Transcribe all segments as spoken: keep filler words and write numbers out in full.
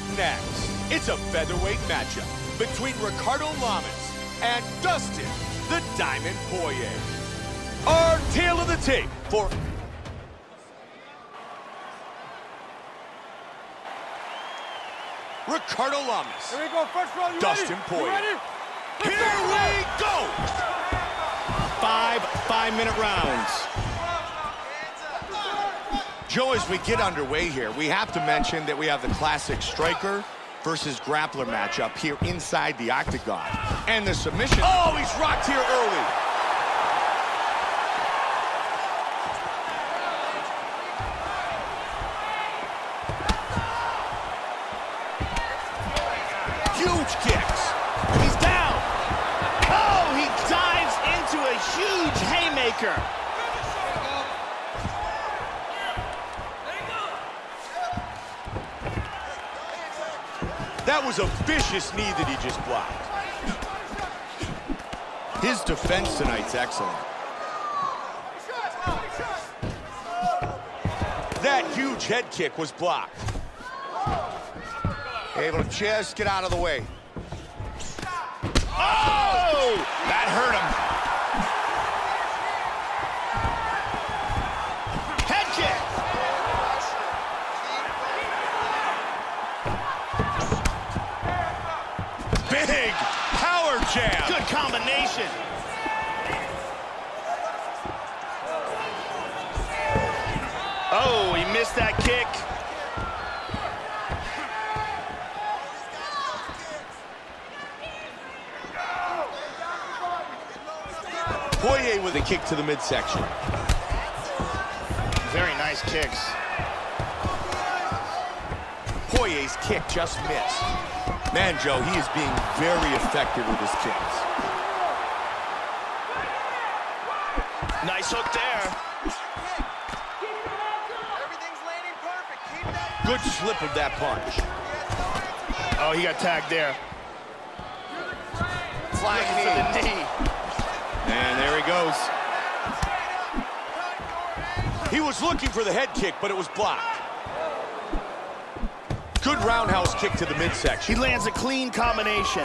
next, it's a featherweight matchup between Ricardo Lamas and Dustin the Diamond Poirier. Our tale of the tape for Ricardo Lamas. Here we go, first round, you Dustin ready? Poirier. You ready? Here we go! Five five-minute rounds. Joe, as we get underway here, we have to mention that we have the classic striker versus grappler matchup here inside the octagon. And the submission... Oh, he's rocked here early. Huge kicks. He's down. Oh, he dives into a huge haymaker. That was a vicious knee that he just blocked. His defense tonight's excellent. That huge head kick was blocked. Able to just get out of the way. Oh! That hurt him. Head kick. Big power jab. Good combination. Oh, he missed that kick. Poirier with a kick to the midsection. Very nice kicks. Poirier's kick just missed. Man, Joe, he is being very effective with his kicks. Nice hook there. Everything's landing perfect. Keep that. Good slip of that punch. Oh, he got tagged there. Flying Looking for the knee. And there he goes. He was looking for the head kick, but it was blocked. Good roundhouse kick to the midsection. He lands a clean combination.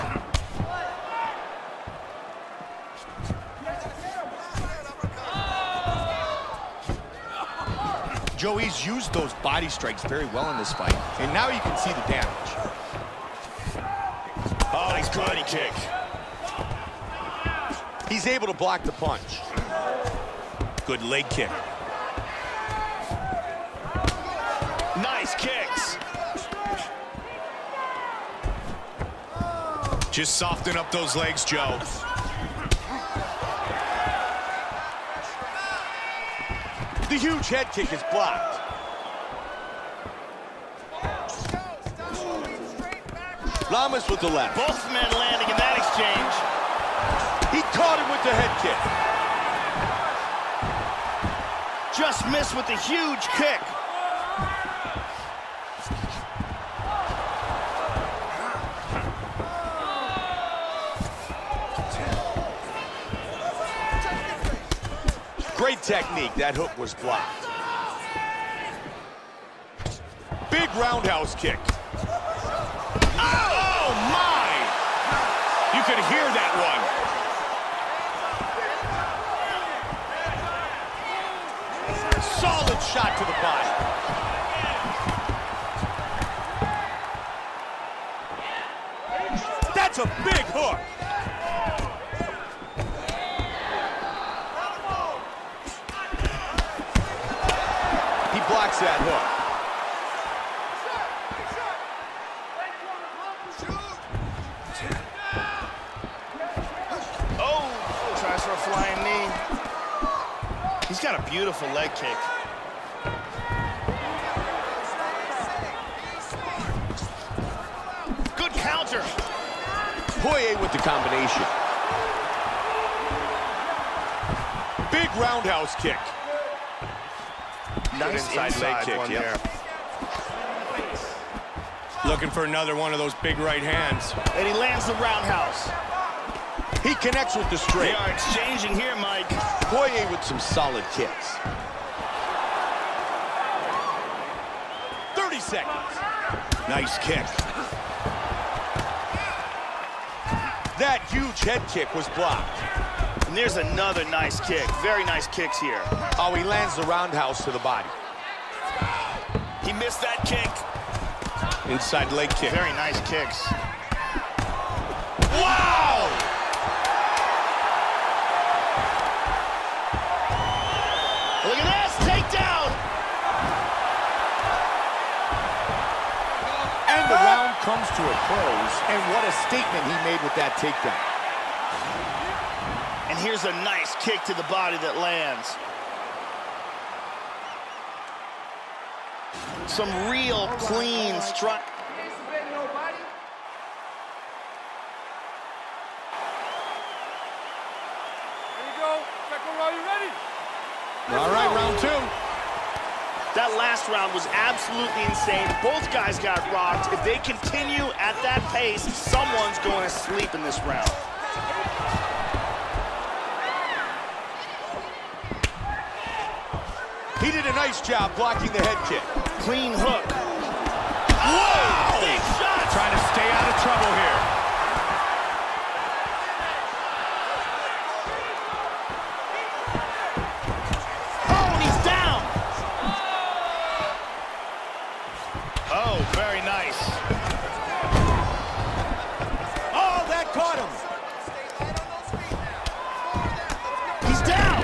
Joey's used those body strikes very well in this fight, and now you can see the damage. Oh, nice body kick. He's able to block the punch. Good leg kick. Nice kicks. Just soften up those legs, Joe. The huge head kick is blocked. Lamas with the left. Both men landing in that exchange. He caught him with the head kick. Just missed with the huge kick. Great technique. That hook was blocked. Big roundhouse kick. Oh, my! You could hear that one. Solid shot to the body. That's a big hook. He blocks that hook. Oh, tries for a flying knee. He's got a beautiful leg kick. Good counter. Poirier with the combination. Big roundhouse kick. Nice inside, inside leg kick, one yep. there. Looking for another one of those big right hands. And he lands the roundhouse. He connects with the straight. They are exchanging here, Mike. Poirier with some solid kicks. thirty seconds. Nice kick. That huge head kick was blocked. And there's another nice kick. Very nice kicks here. Oh, he lands the roundhouse to the body. He missed that kick. Inside leg kick. Very nice kicks. Wow! Look at this, takedown! And the round comes to a close, and what a statement he made with that takedown. And here's a nice kick to the body that lands. Some real clean strike. All right, round two. That last round was absolutely insane. Both guys got rocked. If they continue at that pace, someone's going to sleep in this round. He did a nice job blocking the head kick. Clean hook. Wow! Big shot! Trying to stay out of trouble here. Oh, and he's down! Oh, very nice. Oh, that caught him. He's down!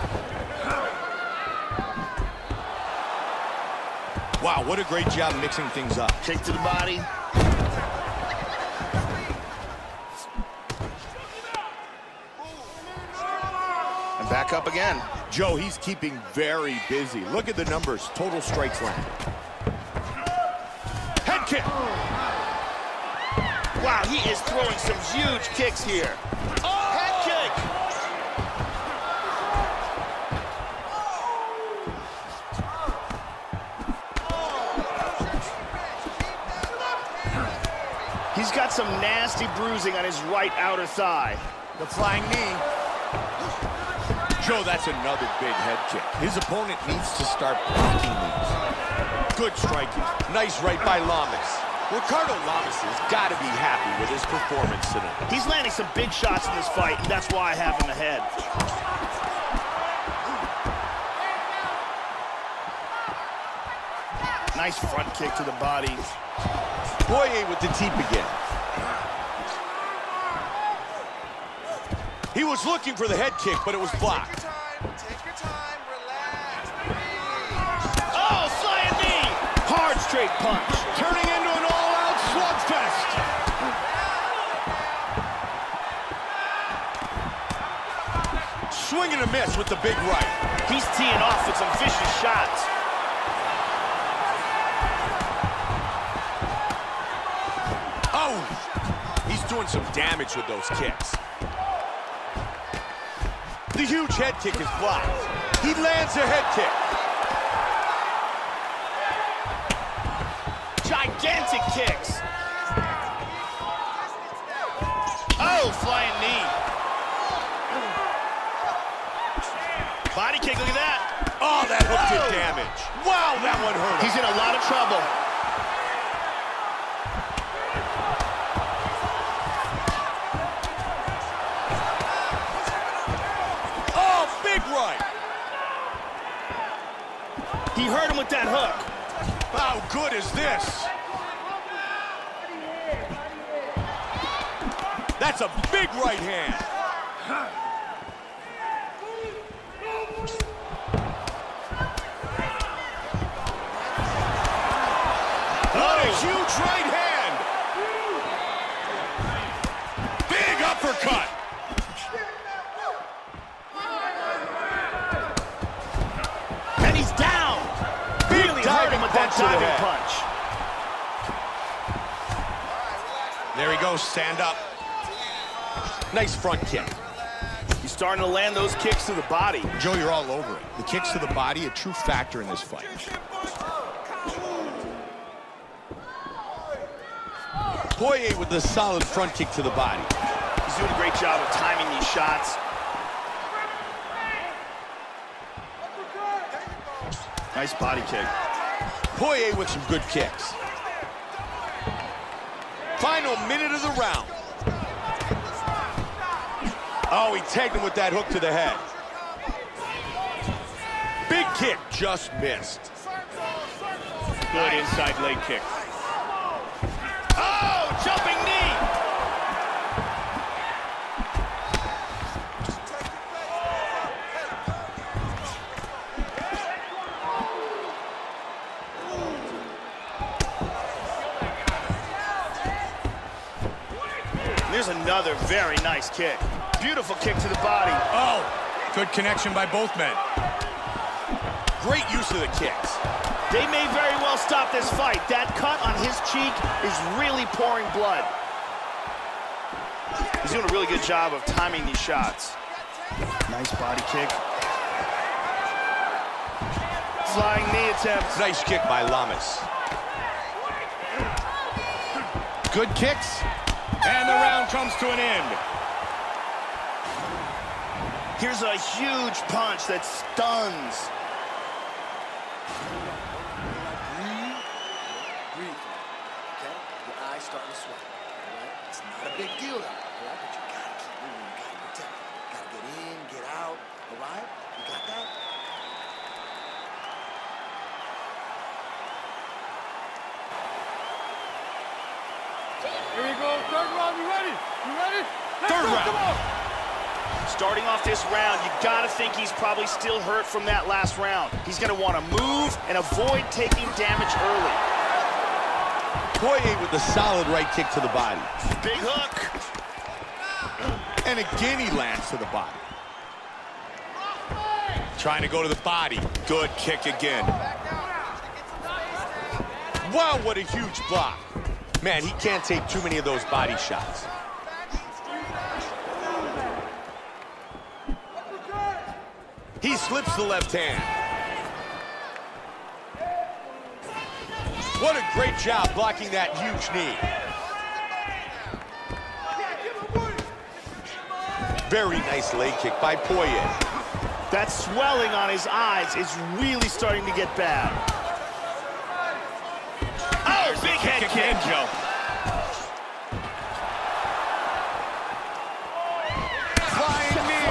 Wow, what a great job mixing things up. Kick to the body. And back up again. Joe, he's keeping very busy. Look at the numbers. Total strikes land. Head kick. Wow, he is throwing some huge kicks here. Oh! Head kick! He's got some nasty bruising on his right outer thigh. The flying knee. Joe, that's another big head kick. His opponent needs to start blocking these. Good striking. Nice right by Lamas. Ricardo Lamas has got to be happy with his performance tonight. He's landing some big shots in this fight, and that's why I have him ahead. Nice front kick to the body. Poirier with the teep again. He was looking for the head kick, but it was blocked. Take your time, take your time, relax, breathe. Oh, flying knee! Hard straight punch. Turning into an all-out slugfest. Swing and a miss with the big right. He's teeing off with some vicious shots. Oh! He's doing some damage with those kicks. The huge head kick is blocked. He lands a head kick. Gigantic kicks. Oh, flying knee. Body kick, look at that. Oh, that hook Whoa. did damage. Wow, that one hurt him. He's in a lot of trouble. Oh, big right. He hurt him with that hook. How good is this? That's a big right hand. What a huge right hand. Big uppercut. And he's down. Really hurt him with that diving punch. There he goes, stand up. Nice front kick. He's starting to land those kicks to the body. Joe, you're all over it. The kicks to the body, a true factor in this fight. Poirier with the solid front kick to the body. He's doing a great job of timing these shots. Nice body kick. Poirier with some good kicks. Final minute of the round. Oh, he tagged him with that hook to the head. Big kick, just missed. Good inside leg kick. Oh, jumping knee. There's another very nice kick. Beautiful kick to the body. Oh, good connection by both men. Great use of the kicks. They may very well stop this fight. That cut on his cheek is really pouring blood. He's doing a really good job of timing these shots. Nice body kick. Flying knee attempt. Nice kick by Lamas. Good kicks. And the round comes to an end. Here's a huge punch that stuns. Breathe. Breathe. Okay? Your eyes starting to sweat. All right? It's not a big deal now. All right? But you gotta keep moving. You gotta protect it. You gotta get in, get out. All right? You got that? Here we go, third round, you ready? You ready? Let's Third go, round. come on. Starting off this round, you gotta think he's probably still hurt from that last round. He's gonna wanna move and avoid taking damage early. Poirier with a solid right kick to the body. Big hook. And again he lands to the body. Trying to go to the body. Good kick again. Wow, what a huge block. Man, he can't take too many of those body shots. He slips the left hand. What a great job blocking that huge knee. Very nice leg kick by Poirier. That swelling on his eyes is really starting to get bad. Oh, big head kick, Joe. Flying knee.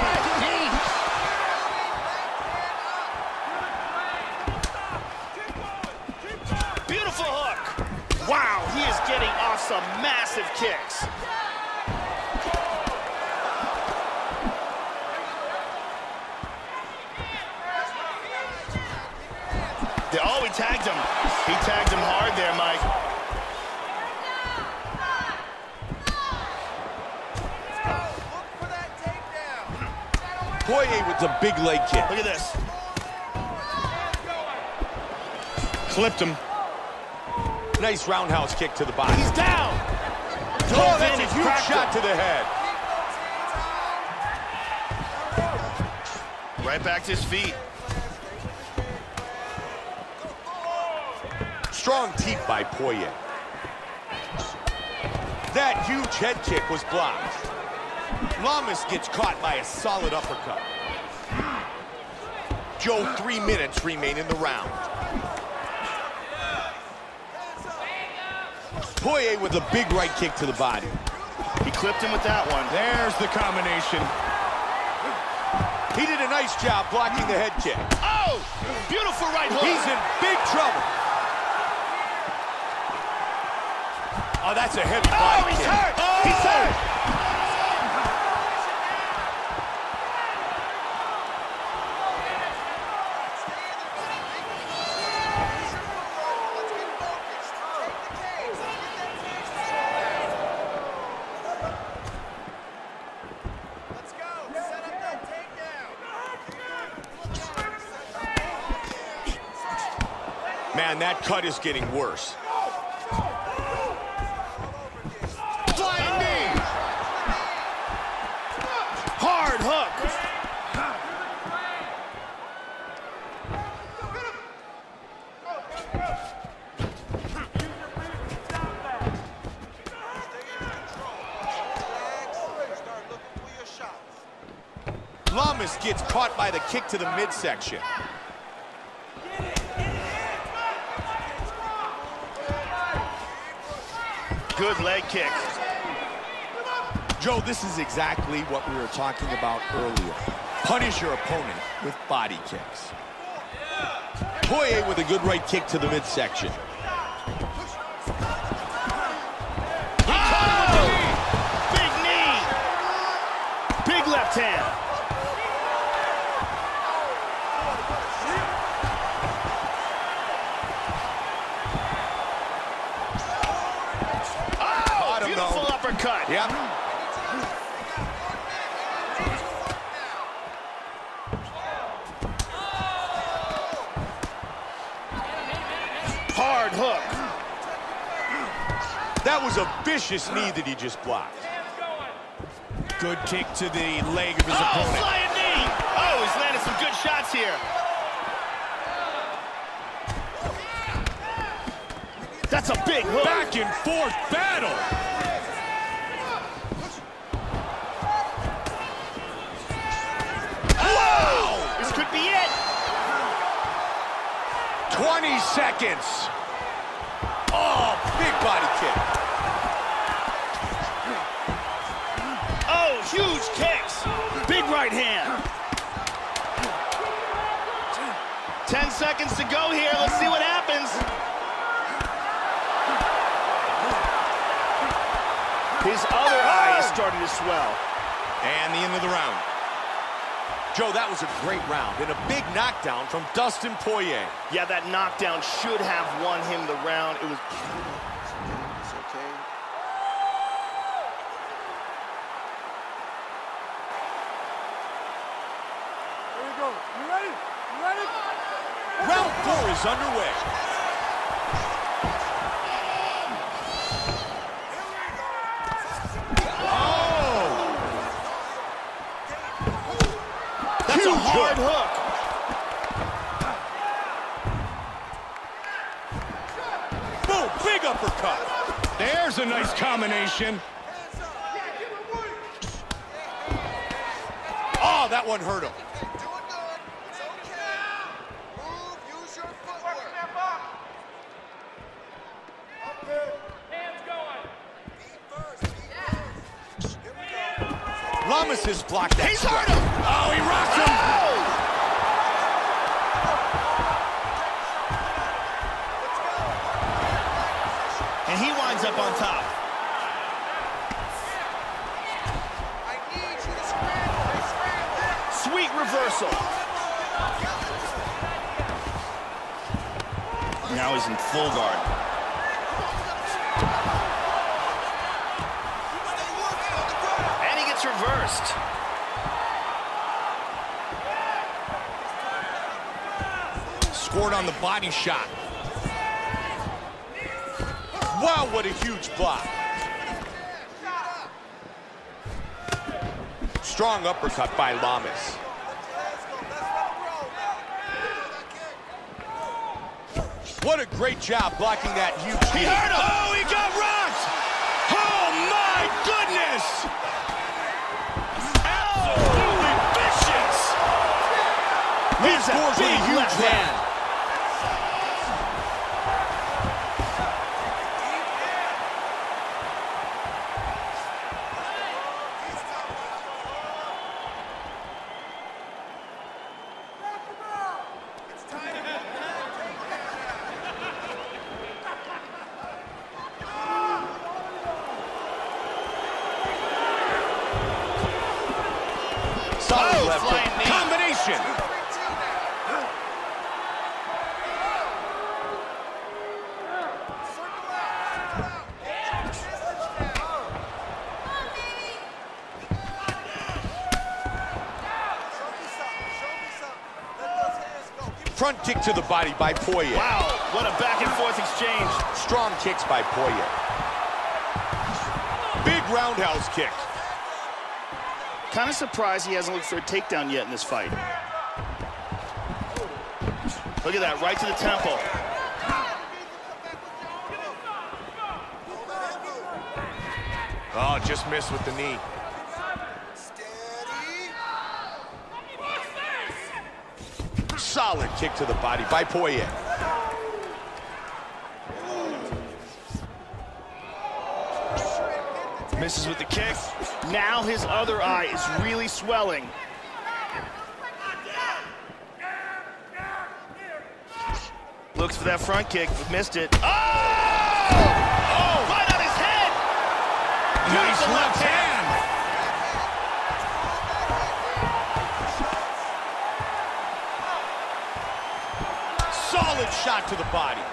Beautiful hook. Wow, he is getting off some massive kicks. Oh, he tagged him. He tagged him hard there, Mike. Poirier with a big leg kick. Look at this. Clipped him. Nice roundhouse kick to the body. He's down. Oh, that's a huge shot to the head. Right back to his feet. Strong teeth by Poirier. That huge head kick was blocked. Lamas gets caught by a solid uppercut. Joe, three minutes remain in the round. Poirier with a big right kick to the body. He clipped him with that one. There's the combination. He did a nice job blocking the head kick. Oh, beautiful right hook. He's in big trouble. Oh, that's a heavy body Oh, he's kick. hurt. Oh! He's hurt. Man, that cut is getting worse. Flying knee. Hard hook. Lamas gets caught by the kick to the midsection. good leg kick. Joe, this is exactly what we were talking about earlier. Punish your opponent with body kicks. Poirier with a good right kick to the midsection. Oh! Big knee. Big left hand. Oh, beautiful uppercut. Yep. Hard hook. That was a vicious knee that he just blocked. Good kick to the leg of his Oh, opponent. flying knee. Oh, he's landed some good shots here. That's a big hook. Back and forth battle. Whoa! This could be it. twenty seconds. Oh, big body kick. Oh, huge kicks. Big right hand. Ten seconds to go here. Let's see what happens. His other eye is starting to swell. And the end of the round. Joe, that was a great round and a big knockdown from Dustin Poirier. Yeah, that knockdown should have won him the round. It was... It's okay. Here we go. You ready? You ready? Round four is underway. That's a hard hook. Boom, big uppercut. There's a nice combination. Oh, that one hurt him. Lamas has blocked that. He's strike. hurt him. Oh, he rocked him. Oh! And he winds up on top. I need you to scramble. Scramble. Sweet reversal. Now he's in full guard. And he gets reversed. Scored on the body shot. Wow, what a huge block. Strong uppercut by Lamas. What a great job blocking that huge He knee. hurt him. Oh, he got rocked! Oh, my goodness! Absolutely vicious! He There's a scores with a big huge left hand. Solid Oh, left flying hook. knee. Combination. Front kick to the body by Poirier. Wow, what a back and forth exchange. Strong kicks by Poirier. Big roundhouse kick. Kind of surprised he hasn't looked for a takedown yet in this fight. Look at that, right to the temple. Oh, just missed with the knee. Solid kick to the body by Poirier. Misses with the kick. Now his other eye is really swelling. Looks for that front kick, but missed it. Oh! Oh! Right on his head! Nice left hand! Solid shot to the body.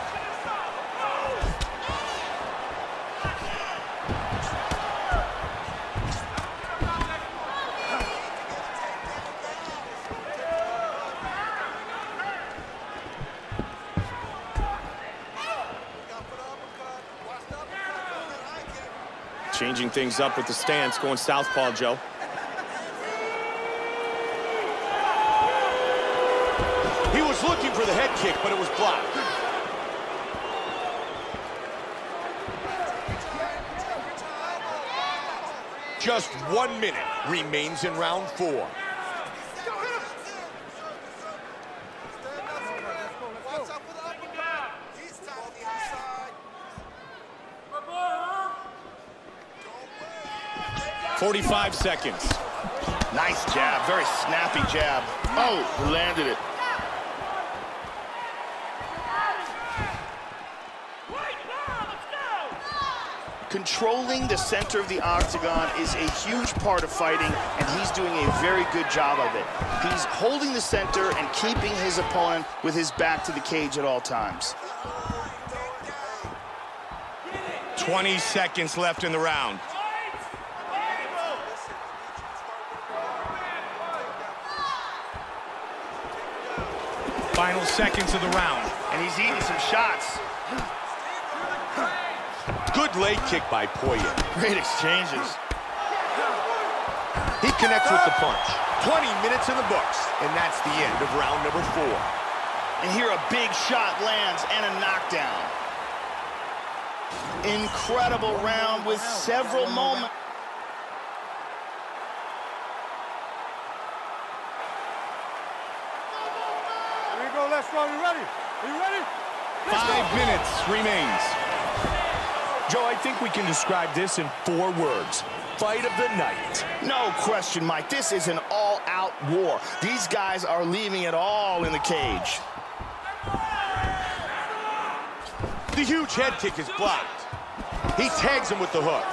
Changing things up with the stance, going southpaw, Joe. He was looking for the head kick, but it was blocked. Just one minute remains in round four. forty-five seconds. Nice jab, very snappy jab. Oh, landed it. Controlling the center of the octagon is a huge part of fighting, and he's doing a very good job of it. He's holding the center and keeping his opponent with his back to the cage at all times. twenty seconds left in the round. Final seconds of the round. And he's eating some shots. Good leg kick by Poirier. Great exchanges. He connects with the punch. twenty minutes in the books, and that's the end of round number four. And here a big shot lands and a knockdown. Incredible round with several moments. Here we go, let's go. Are you ready? Are you ready? Let's Five go. minutes remains. Joe, I think we can describe this in four words. Fight of the night. No question, Mike. This is an all-out war. These guys are leaving it all in the cage. The huge head kick is blocked. He tags him with the hook.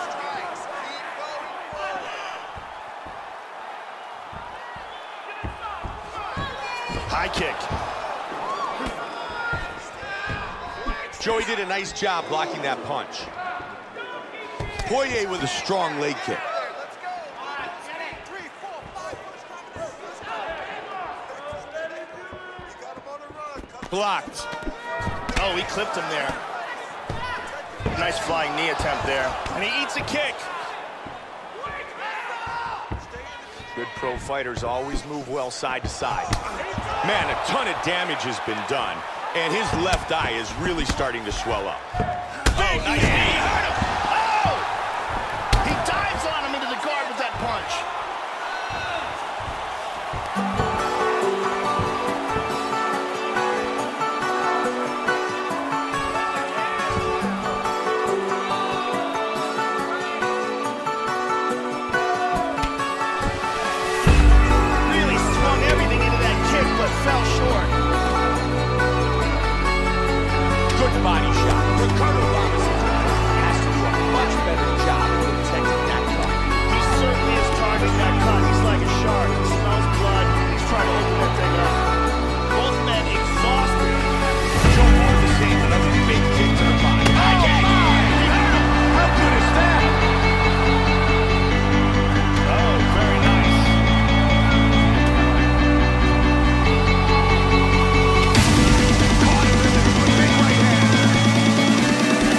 High kick. Joey did a nice job blocking that punch. Poirier with a strong leg kick. Blocked. Oh, he clipped him there. Nice flying knee attempt there. And he eats a kick. Good pro fighters always move well side to side. Man, a ton of damage has been done, and his left eye is really starting to swell up. Oh, nice knee. Oh! He dives on him into the guard with that punch. Really swung everything into that kick, but fell short. Good body shot. Ricardo Ramos has to do a much better job of protecting that cut. He certainly is targeting that cut. He's like a shark. He smells blood. He's trying to open that thing up. Both men exhausted. Joe Moore the same, another big kick to the body. High kick! How good is that? Oh, very nice. Caught him with a good big right hand.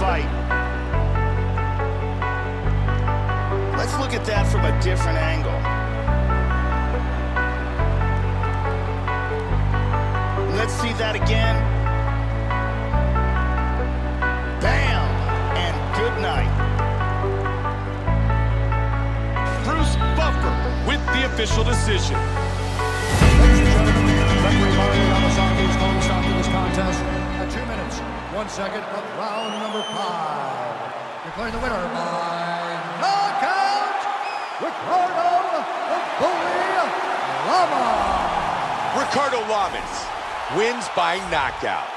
fight. Let's look at that from a different angle. Let's see that again. Bam! And good night. Bruce Buffer with the official decision. Ladies and gentlemen, referee Mario Yamasaki is calling stop to this contest at two minutes, one second of round number five. Declaring the winner by knockout, Ricardo the Bully Lamas. Ricardo Lamas wins by knockout.